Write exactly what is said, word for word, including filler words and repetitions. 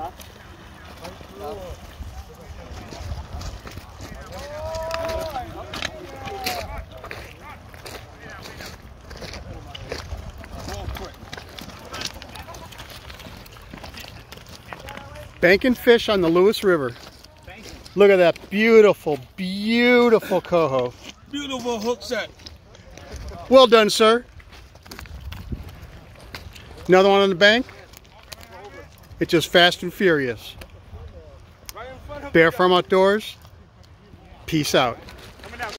Banking fish on the Lewis River. Look at that beautiful, beautiful coho. Beautiful hook set. Well done, sir. Another one on the bank. It's just fast and furious. Bear Farm Outdoors. Peace out.